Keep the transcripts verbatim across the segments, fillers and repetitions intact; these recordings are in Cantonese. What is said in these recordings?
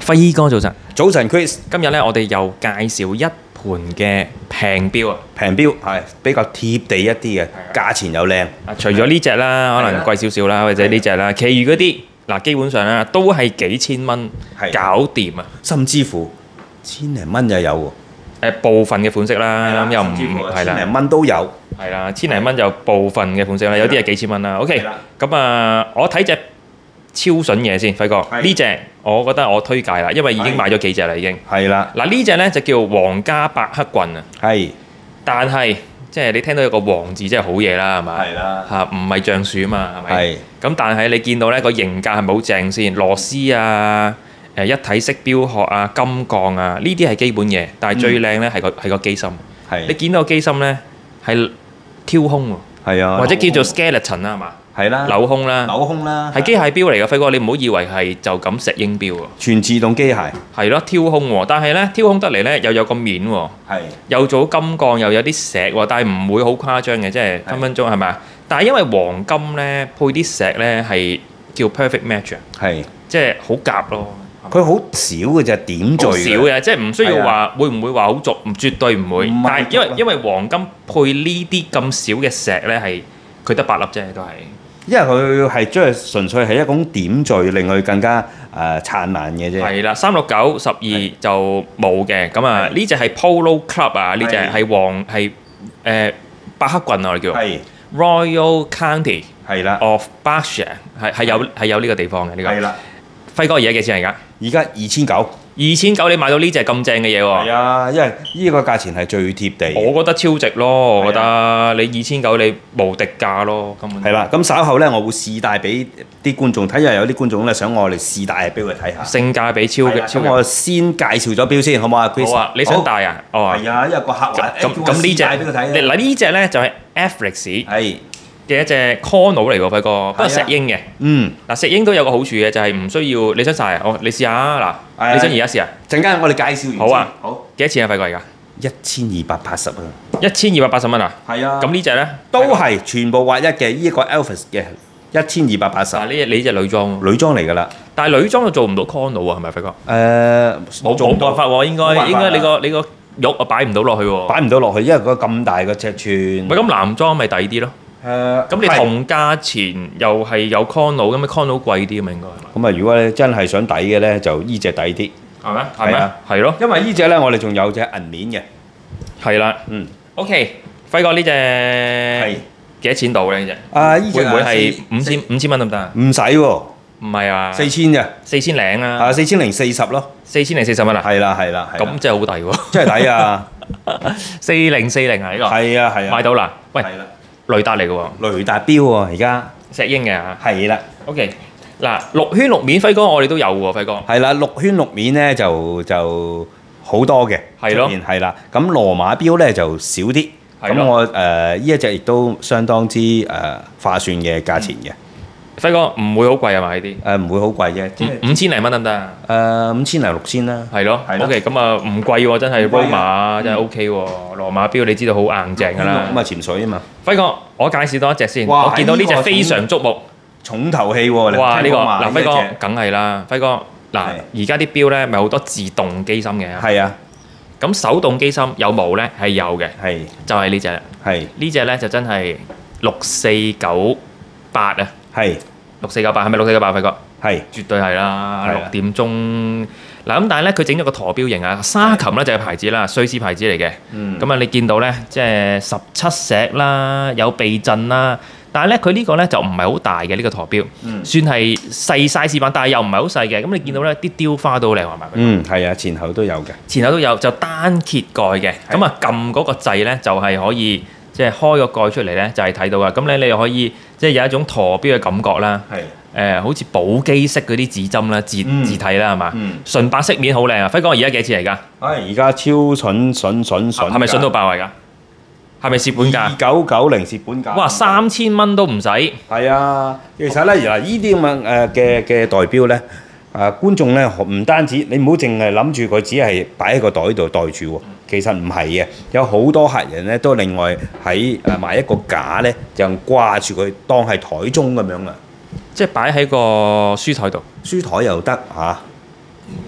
輝哥早晨， 早晨 Chris， 今日咧我哋又介紹一盤嘅平標啊！ 平標係比較貼地一啲嘅，價錢又靚。 啊，除咗呢只啦，可能貴少少啦，或者呢只啦，其餘嗰啲嗱基本上咧都係幾千蚊搞掂啊！ 甚至乎千零蚊又有喎。誒部分嘅款式啦，咁又唔係啦， 千零蚊都有。 係啦，千零蚊就部分嘅款式啦，有啲係幾千蚊啦。OK，咁啊，我睇隻超筍嘢先，輝哥，呢隻我覺得我推介啦，因為已經買咗幾隻啦，已經。 係啦。 嗱呢隻咧就叫皇家白克郡啊。 係。 但係即係你聽到有個皇字，即係好嘢啦，係嘛？ 係啦。 嚇，唔係橡樹啊嘛，係咪？ 係。 咁但係你見到咧個形價係咪好正先？螺絲啊，誒一體式標殼啊，金鋼啊，呢啲係基本嘢，但係最靚咧係個係個機芯。 係。 你見到個機芯咧係挑空喎。係啊。或者叫做 skeleton 啦，係嘛？ 係啦， 鏤空啦， 鏤空啦， 係機械錶嚟嘅，輝哥，你唔好以為係就咁石英錶喎， 全自動機械， 係咯，挑空喎，但係咧挑空得嚟咧又有個面喎， 係， 又做金鋼又有啲石喎，但係唔會好誇張嘅，即係分分鐘係咪啊？但係因為黃金咧配啲石咧係叫 perfect match 啊， 係， 即係好夾咯， 佢好少嘅啫，點綴少嘅，即係唔需要話會唔會話好俗，唔絕對唔會，但係因為因為黃金配呢啲咁少嘅石咧係佢得八粒啫，都係。 因為佢係即係純粹係一種點綴，令佢更加誒燦爛嘅啫。 係啦，三六九十二就冇嘅。咁啊，呢隻係 Polo Club 啊，呢隻係黃係誒白克郡啊，我哋叫。係。Royal County 係啦 of Berkshire 係係有係有呢個地方嘅呢個。 係啦。輝哥而家幾錢嚟㗎？ 而家二千九。 二千九你買到呢隻咁正嘅嘢喎？ 係啊，因為呢個價錢係最貼地。 我覺得超值咯，我覺得你二千九你無敵價咯，根本。 係啦，咁稍後咧，我會試戴俾啲觀眾睇，因為有啲觀眾咧想我哋試戴俾佢睇下。 性價比超嘅， 咁我先介紹咗錶先，好唔好啊 Chris？ 好啊，你想戴啊？哦。 係啊，因為個客話咁咁呢隻，嗱呢隻咧就係 Afflex。係。嘅一隻 Chrono 嚟喎，輝哥，不過石英嘅。嗯。嗱，石英都有個好處嘅，就係唔需要你想晒啊，哦，你試下啊，嗱，你想而家試啊？ 陣間我哋介紹完。 好啊。 好。 幾多錢啊，輝哥而家？ 一千二百八十啊。 一千二百八十蚊啊？係啊。咁呢隻咧？ 都係全部劃一嘅，呢個 Alphas 嘅一千二百八十。 嗱，呢隻你隻女裝。 女裝嚟㗎啦。 但係女裝就做唔到 Chrono 啊，係咪輝哥？ 誒， 冇冇辦法喎，應該應該你個你個玉啊擺唔到落去喎。擺唔到落去，因為個咁大個尺寸。 咪咁男裝咪抵啲咯？誒，咁你同價錢又係有 Chrono，咁咪 Chrono 貴啲啊嘛，應該係嘛？ 咁啊，如果你真係想抵嘅咧，就依隻抵啲， 係咩？係咩？係咯， 因為依隻咧，我哋仲有隻銀鏈嘅， 係啦，嗯 ，OK，輝哥呢隻係幾多錢到咧？呢隻啊，依隻會唔會係五千五千蚊得唔得啊？ 唔使喎， 唔係啊， 四千啫， 四千零啊， 啊，四千零四十咯， 四千零四十蚊啊， 係啦係啦， 咁真係好抵喎， 真係抵啊， 四零四零啊呢個， 係啊係啊， 買到啦，喂。雷達嚟嘅喎， 雷達錶喎，而家石英嘅嚇， 係啦。 OK，嗱六圈六面輝哥，我哋都有喎，輝哥。 係啦，六圈六面咧就就好多嘅， 係咯， 係啦。咁羅馬錶咧就少啲。咁我誒呢一隻亦都相當之誒划算嘅價錢嘅。輝哥唔會好貴啊嘛呢啲？ 誒唔會好貴嘅， 五千零蚊得唔得啊？ 誒五千零六千啦。 係咯，OK，咁啊唔貴喎，真係 Roma 真係 OK 喎，羅馬錶你知道好硬淨㗎啦。 咁啊潛水啊嘛。輝哥，我介紹多一隻先，我見到呢隻非常矚目， 重頭戲喎。 哇！呢個嗱輝哥梗係啦，輝哥嗱而家啲錶咧咪好多自動機芯嘅。 係啊。 咁手動機芯有冇咧？係有嘅。係。就係呢隻。 係。呢隻咧就真係六四九八啊。 係六四九八係咪六四九八輝哥？ 係， 絕對係啦。六點鐘嗱咁，但係咧佢整咗個陀錶型啊，沙琴咧就係牌子啦，瑞士牌子嚟嘅。咁啊，你見到咧即係十七石啦，有避震啦，但係咧佢呢個咧就唔係好大嘅呢個陀錶，算係細 size 版，但係又唔係好細嘅。咁你見到咧啲雕花都好靚係咪？ 嗯，係啊，前後都有嘅。 前後都有，就單揭蓋嘅。咁啊，撳嗰個掣咧就係可以。即係開個蓋出嚟咧，就係睇到噶。咁咧，你又可以即係有一種陀錶嘅感覺啦。係。誒，好似寶璣式嗰啲指針啦、字字體啦，係嘛？嗯。純白色面好靚啊！輝哥，而家幾錢嚟㗎？唉， 而家超筍筍筍筍。 係咪筍到爆嚟㗎？係咪蝕本價？ 二九九零蝕本價。 哇！三千蚊都唔使。 係啊，其實咧，嗱，呢啲咁嘅誒嘅嘅代錶咧，誒觀眾咧唔單止，你唔好淨係諗住佢只係擺喺個袋度袋住喎。其實唔係嘅，有好多客人咧都另外喺誒買一個架咧，就掛住佢當係台鐘咁樣啊， 即係擺喺個書台度， 書台又得嚇，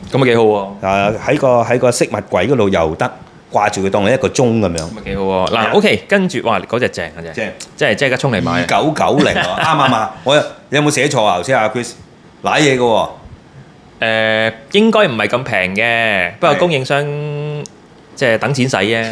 咁咪幾好喎？ 啊喺個喺個飾物櫃嗰度又得，掛住佢當係一個鐘咁樣。 咁咪幾好喎？嗱，OK，跟住哇，嗰隻正嗰隻， 正即係即係而家衝嚟買二。九九零喎，啱唔啱啊？我你有冇寫錯啊？頭先阿 Chris 賴嘢嘅喎。 誒，應該唔係咁平嘅，不過供應商即係等錢使啫。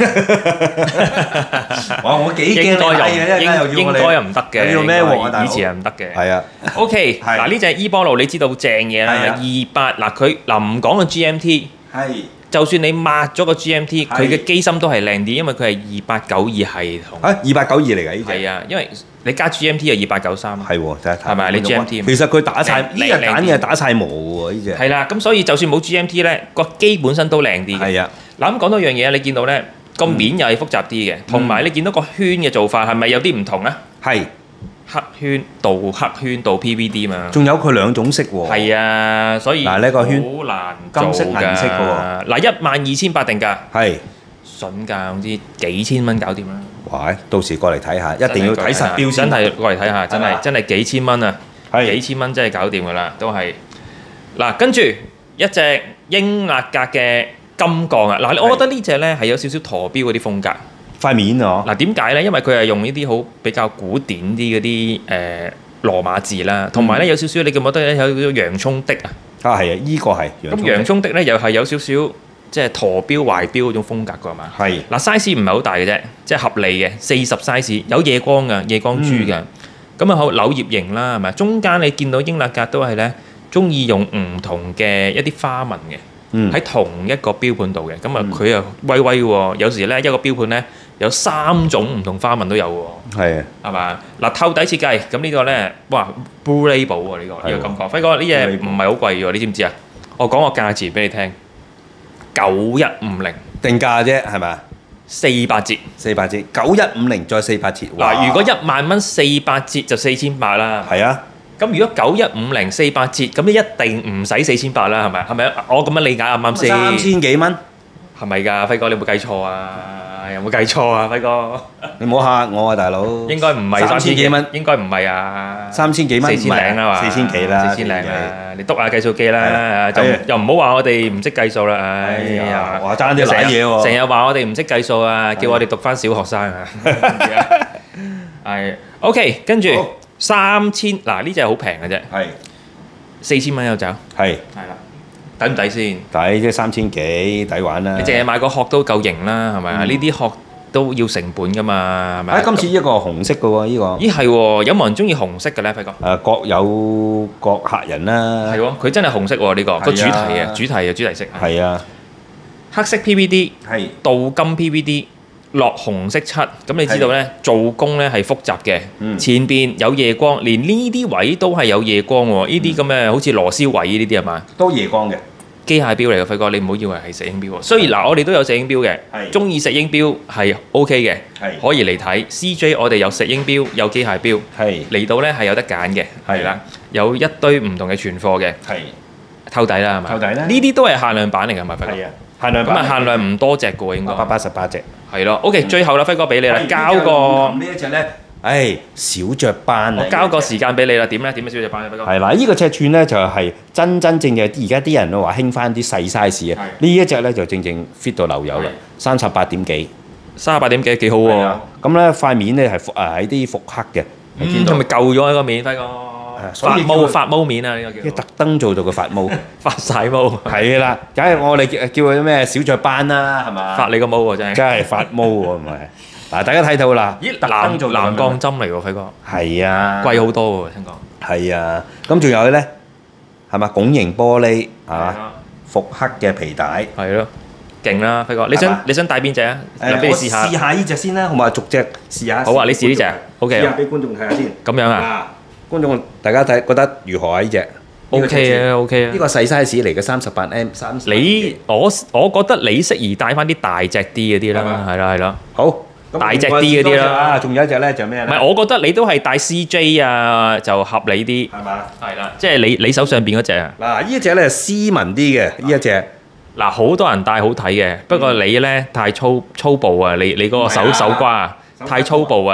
哇！我幾驚應該賴嘢，一陣間又又應叫我哋該又唔得嘅， 又要孭鑊啊大佬以前係唔得嘅。 係啊， OK， 係嗱呢隻 e 波路你知道正嘢啦， 係啊二八嗱佢嗱唔講個 G M T， 係就算你抹咗個 G M T， 係佢嘅機芯都係靚啲，因為佢係二八九二系統。 啊二八九二嚟㗎呢隻。 係啊，因為你加 G M T 就二八九三。 係喎，睇下係咪你 G M T 其實佢打晒呢靚隻揀靚啲嘅打晒毛喎呢隻。 係啦，咁所以就算冇 G M T 咧，個機本身都靚啲嘅。 係啊， 嗱咁講多樣嘢，你見到咧個面又係複雜啲嘅，同埋你見到個圈嘅做法係咪有啲唔同啊？ 係， 黑圈到黑圈到 P V D 嘛。 仲有佢兩種色喎。 係啊，所以嗱呢個圈好難金色做㗎銀色嘅喎。 嗱一萬二千八定價， 係， 筍價唔知幾千蚊搞掂啦。 哇！到時過嚟睇下，一定要睇實標先。 真係過嚟睇下，真係嘛係真係幾千蚊啊！ 係幾千蚊真係搞掂㗎啦，都係嗱。跟住一隻英勒格嘅金鋼啊，嗱，我覺得呢隻咧係有少少陀錶嗰啲風格。 塊面啊， 嗱點解咧？因為佢係用呢啲好比較古典啲嗰啲誒羅馬字啦，同埋咧有少少你覺唔覺得咧有少少洋葱的啊？ 啊係啊，依個係洋咁洋葱的咧又係有少少即係陀錶懷錶嗰種風格㗎嘛。 係嗱 size 唔係好大嘅啫，即係合理嘅，四十 size 有夜光㗎，夜光珠㗎。咁啊好柳葉形啦，係咪？中間你見到英勒格都係咧，中意用唔同嘅一啲花紋嘅，喺、 嗯同一個標盤度嘅。咁啊佢啊威威喎，有時咧一個標盤咧有三種唔同花紋都有喎， 係啊， 係嘛？嗱透底設計，咁呢個咧哇 Blue Label 喎呢個呢個感覺。輝哥呢隻唔係好貴喎，你知唔知啊？我講個價錢俾你聽，九一五零定價啫係咪？ 四八折。 四八折，九一五零再四八折。 嗱，如果一萬蚊四八折就四千八啦。 係啊， 咁如果九一五零四八折，咁你一定唔使四千八啦，係咪？係咪？我咁樣理解啱唔啱先？ 三千幾蚊， 係咪㗎，輝哥？你有冇計錯啊？有冇計錯啊，輝哥？ 你唔好嚇我啊，大佬。 應該唔係三三千幾千幾蚊， 應該唔係啊。 三千幾蚊， 四千零啊嘛， 四千幾啦， 四千零啊！你篤下計數機啦，就係啊又唔好話我哋唔識計數啦，唉哎呀呀！ 話爭啲賴嘢喎成日話我哋唔識計數啊，叫我哋讀翻小學生啊。係 OK，跟住好三千嗱呢隻好平嘅啫， 係四千蚊有走， 係係啦，抵唔抵先？ 抵即係三千幾，抵玩啦。 你淨係買個殼都夠型啦，係咪啊？呢啲殼都要成本噶嘛，係咪啊？ 啊，今次一個紅色嘅喎，呢個咦係喎，有冇人中意紅色嘅咧，輝哥？ 誒各有各客人啦。 係喎，佢真係紅色喎呢個個主題係啊啊，主題啊，主題色。 係啊， 黑色 P V D、 係鍍金 P V D、落紅色漆，咁你知道咧做工咧係複雜嘅， 嗯前邊有夜光，連呢啲位都係有夜光喎。呢啲咁嘅好似螺絲位呢啲係嘛？ 都夜光嘅。 機械錶嚟嘅，輝哥，你唔好以為係石英錶喎。雖然嗱，我哋都有石英錶嘅， 係中意石英錶係 O K 嘅， 係可以嚟睇。C J 我哋有石英錶，有機械錶， 係嚟到咧係有得揀嘅， 係係啦，有一堆唔同嘅存貨嘅， 係透底啦係嘛？ 透底啦呢啲都係限量版嚟㗎嘛，輝哥。 係啊，限量咁啊版限量唔多隻嘅喎應該。 八百八十八隻。 係咯，OK，最後啦，輝哥俾你啦，交個呢一隻咧，唉，小雀斑啊！ 我交個時間俾你啦，點咧？點啊，小隻班啊，輝哥？ 係啦，呢個尺寸咧就係真真正嘅，而家啲人都話興翻啲細 size 啊。呢一隻咧就正正 fit 到流油啦，三十八點幾。 三十八點幾幾好喎。 咁咧塊面咧係誒喺啲復刻嘅，你見嗯， 到係咪舊咗個面，輝哥？發所以叫佢毛發毛面啊，呢個叫即係特登做到個發毛。 發晒毛， 係啦，梗係我哋叫叫佢咩小雀斑啦，係嘛？ 發你個毛喎真係。 梗係發毛喎，唔係。嗱，大家睇到啦， 咦， 特登藍做到咁樣藍鋼針嚟喎，輝哥， 係啊， 貴好多喎，聽講。 係啊，咁仲有咧，係嘛？拱形玻璃係嘛？ 啊， 復刻嘅皮帶。 係咯，勁啦，輝哥，你係嘛想你想帶邊只啊？嗱，俾你試下。 試下呢只先啦，好嘛？逐隻試下。 好啊，你試呢只，OK 啊？ 試下俾觀眾睇下先。 咁樣啊嗱，觀眾大家睇覺得如何啊？呢只 ？OK 啊，OK 啊呢。個細 size 嚟嘅，三十八 M 三。 你我我覺得你適宜帶翻啲大隻啲嗰啲啦， 係嘛係啦係啦。 好咁大隻啲嗰啲啦啊，仲有一隻咧就咩咧？ 唔係，我覺得你都係帶 C J 啊，就合理啲。 係嘛？ 係啦，即係你你手上邊嗰只啊。 嗱，呢一隻咧斯文啲嘅，呢一隻嗱，好多人戴好睇嘅，不過你咧太粗粗暴啊！你你嗰個手唔係啊手瓜啊， 手瓜太粗暴啊！你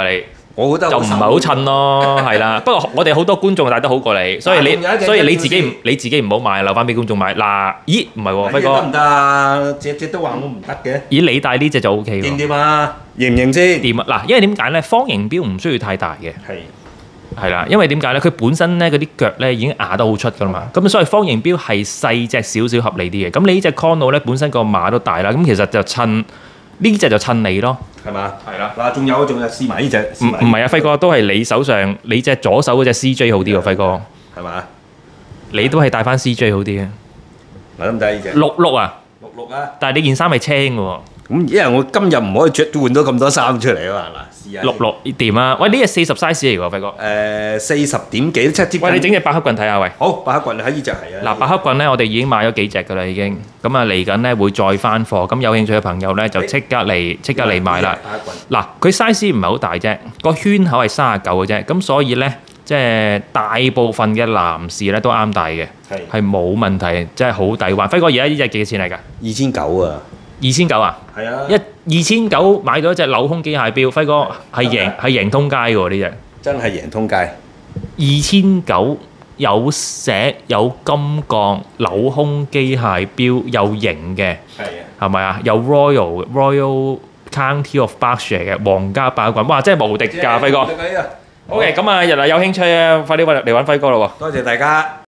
我覺得就唔係好襯咯，係啦。不過我哋好多觀眾帶得好過你，所以你所以你自己唔你自己唔好買，留翻俾觀眾買。嗱，咦唔係喎，輝哥得唔得啊？隻隻都話我唔得嘅。 咦你帶呢隻就 O K 喎。 掂唔掂啊？認唔認先？ 掂啊！嗱，因為點解咧？方形錶唔需要太大嘅。 係。 係啦，因為點解咧？佢本身咧嗰啲腳咧已經壓得好出噶啦嘛，咁所以方形錶係細隻少少合理啲嘅。咁你呢隻 Chrono 咧本身個碼都大啦，咁其實就襯呢隻就襯你咯， 係嘛？ 係啦。 嗱，仲有仲有試埋呢隻。 唔唔係啊，輝哥都係你手上你隻左手嗰隻 C J 好啲喎，輝哥。 係嘛？ 你都係戴翻 C J 好啲嘅。 嗱，得唔得呢隻？ 六六啊！ 六六啊！ 但係你件衫係青嘅喎。 咁因為我今日唔可以着換到咁多衫出嚟啊嘛，嗱，試下。 六六掂啊！喂，呢隻四十 size 嚟喎，輝哥。 誒，四十點幾七接近。 喂，你整隻百克棍睇下喂。 好，百克棍喺呢隻係啊。 嗱，百克棍咧，我哋已經買咗幾隻㗎啦，已經。咁啊，嚟緊咧會再翻貨，咁有興趣嘅朋友咧就即刻嚟，即刻嚟買啦。 百克棍。 嗱，佢 size 唔係好大啫，個圈口係三十九嘅啫，咁所以咧，即係大部分嘅男士咧都啱戴嘅，係冇問題，真係好抵玩。輝哥，而家呢隻幾錢嚟㗎？ 二千九啊！ 二千九啊？ 係啊！ 一二千九買到一隻鏤空機械錶，輝哥係贏係贏通街嘅喎呢隻。 真係贏通街。 二千九有石有金鋼鏤空機械錶又型嘅， 係啊， 係咪啊？有 Royal Royal County of Berkshire 嘅皇家百克棍，哇！真係無敵㗎，輝哥。OK，咁啊，日日有興趣啊，快啲嚟揾輝哥咯喎！ 多謝大家。